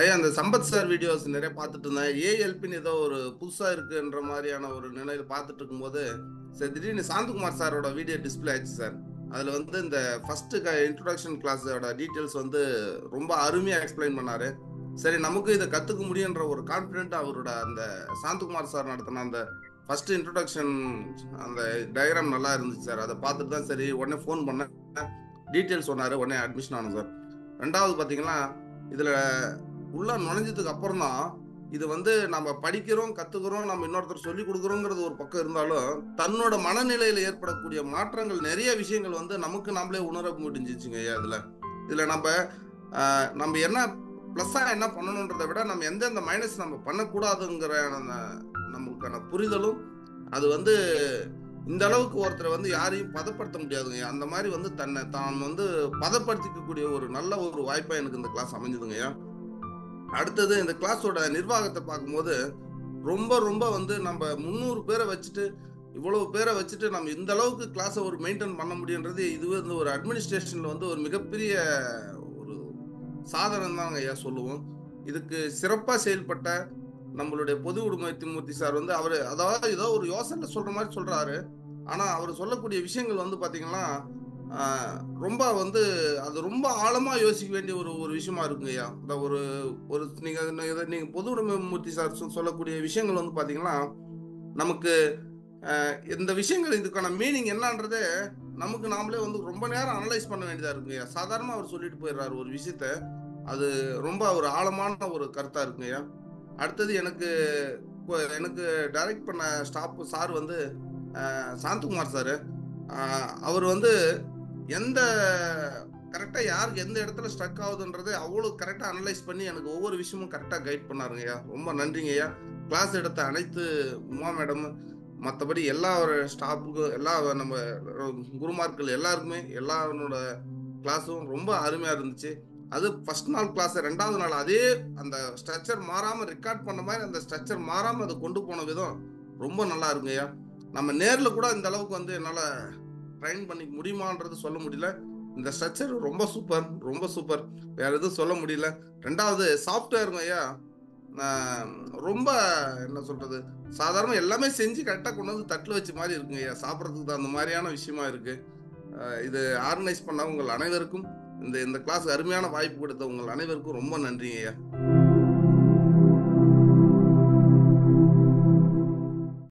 ஐயா அந்த Sampath sir videos நிறைய பார்த்துட்டு இருந்தேன். ஏஎல்பின்னு ஏதோ ஒரு புதுசா இருக்குன்ற மாதிரியான ஒரு நிலையில பார்த்துட்டு இருக்கும்போது, சரி திடீர்னு சாந்தகுமார் சாரோட வீடியோ டிஸ்பிளே ஆச்சு சார். அதுல வந்து இந்த ஃபர்ஸ்ட் இன்ட்ரோடக்ஷன் கிளாஸோட டீட்டெயில்ஸ் வந்து ரொம்ப அருமையா எக்ஸ்பிளைன் பண்ணாரு. சரி நமக்கு இதை கத்துக்க முடியுன்ற ஒரு கான்பிடென்ட் அவரோட அந்த சாந்தகுமார் சார் நடத்தின அந்த ஃபர்ஸ்ட் இன்ட்ரோடக்ஷன் அந்த டயக்ராம் நல்லா இருந்துச்சு சார். அதை பார்த்துட்டு தான் சரி உடனே ஃபோன் பண்ணேன். டீட்டெயில்ஸ் சொன்னாரு, உடனே அட்மிஷன் ஆனோம் சார். ரெண்டாவது பார்த்தீங்கன்னா இதுல உள்ள நுழைஞ்சதுக்கு அப்புறம் தான் இது வந்து நம்ம படிக்கிறோம் கத்துக்கிறோம் நம்ம இன்னொருத்தர் சொல்லி கொடுக்குறோங்கிறது ஒரு பக்கம் இருந்தாலும் தன்னோட மனநிலையில ஏற்படக்கூடிய மாற்றங்கள் நிறைய விஷயங்கள் வந்து நமக்கு நாமளே உணர முடிஞ்சிச்சுங்க ஐயா. இதுல நம்ம என்ன பிளஸ்ஸா என்ன பண்ணணுன்றதை விட நம்ம எந்தெந்த மைனஸ் நம்ம பண்ணக்கூடாதுங்கிற நமக்கான புரிதலும் அது வந்து இந்த அளவுக்கு ஒருத்தரை வந்து யாரையும் பதப்படுத்த முடியாதுங்க. அந்த மாதிரி வந்து தான் வந்து பதப்படுத்திக்கக்கூடிய ஒரு நல்ல ஒரு வாய்ப்பா எனக்கு இந்த கிளாஸ் அமைஞ்சதுங்கய்யா. அடுத்தது இந்த கிளாஸோட நிர்வாகத்தை பார்க்கும்போது ரொம்ப ரொம்ப வந்து நம்ம 300 பேரை வச்சுட்டு இவ்வளவு பேரை வச்சுட்டு நம்ம இந்த அளவுக்கு கிளாஸை ஒரு மெயின்டைன் பண்ண முடியுன்றது இதுவே வந்து ஒரு அட்மினிஸ்ட்ரேஷன்ல வந்து ஒரு மிகப்பெரிய ஒரு சாதனை தான் ஐயா சொல்லுவோம். இதுக்கு சிறப்பா செயல்பட்ட நம்மளுடைய பொது உடுமூர்த்தி சார் வந்து அவரு அதாவது ஏதோ ஒரு யோசனை சொல்ற மாதிரி சொல்றாரு. ஆனா அவர் சொல்லக்கூடிய விஷயங்கள் வந்து பாத்தீங்கன்னா ரொம்ப வந்து அது ரொம்ப ஆழமா யோசிக்க வேண்டிய ஒரு ஒரு விஷயமா இருக்குங்கய்யா. இந்த ஒரு ஒரு நீங்க பொது உடைமைமூர்த்தி சார் சொல்லக்கூடிய விஷயங்கள் வந்து பாத்தீங்கன்னா நமக்கு இந்த விஷயங்கள் இதுக்கான மீனிங் என்னன்றதே நமக்கு நாமளே வந்து ரொம்ப நேரம் அனலைஸ் பண்ண வேண்டியதா இருக்குங்கய்யா. சாதாரணமா அவர் சொல்லிட்டு போயிடுறாரு ஒரு விஷயத்த, அது ரொம்ப ஒரு ஆழமான ஒரு கருத்தா இருக்குங்கய்யா. அடுத்தது எனக்கு டைரக்ட் பண்ண ஸ்டாப் சார் வந்து சாந்தகுமார் சார். அவர் வந்து எந்த கரெக்டா யாருக்கு எந்த இடத்துல ஸ்ட்ரக் ஆகுதுன்றதை அவ்வளவு கரெக்டா அனலைஸ் பண்ணி எனக்கு ஒவ்வொரு விஷயமும் கரெக்டா கைட் பண்ணாருங்கய்யா. ரொம்ப நன்றிங்கய்யா. கிளாஸ் எடுத்த அனைத்து உமா மேடம் மற்றபடி எல்லா ஸ்டாஃபுக்கும் எல்லா நம்ம குருமார்கள் எல்லாருக்குமே எல்லாரோட கிளாஸும் ரொம்ப அருமையா இருந்துச்சு. அது ஃபர்ஸ்ட் நாள் கிளாஸ் ரெண்டாவது நாள் அதே அந்த ஸ்ட்ரக்சர் மாறாம ரெக்கார்ட் பண்ண மாதிரி அந்த ஸ்ட்ரக்சர் மாறாம அதை கொண்டு போன விதம் ரொம்ப நல்லா இருக்குங்கய்யா. நம்ம நேர்ல கூட இந்த அளவுக்கு வந்து என்னால ட்ரைன் பண்ணிக்க முடியுமான்றது சொல்ல முடியல. இந்த ஸ்ட்ரக்சர் ரொம்ப சூப்பர், ரொம்ப சூப்பர். வேற எதுவும் சொல்ல முடியல. ரெண்டாவது சாஃப்ட்வேருங்க ஐயா. ரொம்ப என்ன சொல்றது, சாதாரண எல்லாமே செஞ்சு கரெக்டா கொண்டு வந்து தட்டுல வச்ச மாதிரி இருக்குங்க ஐயா. சாப்பிட்றதுக்கு அந்த மாதிரியான விஷயமா இருக்கு. இது ஆர்கனைஸ் பண்ண உங்கள் அனைவருக்கும் இந்த இந்த கிளாஸ் அருமையான வாய்ப்பு கொடுத்த உங்கள் அனைவருக்கும் ரொம்ப நன்றிங்க ஐயா.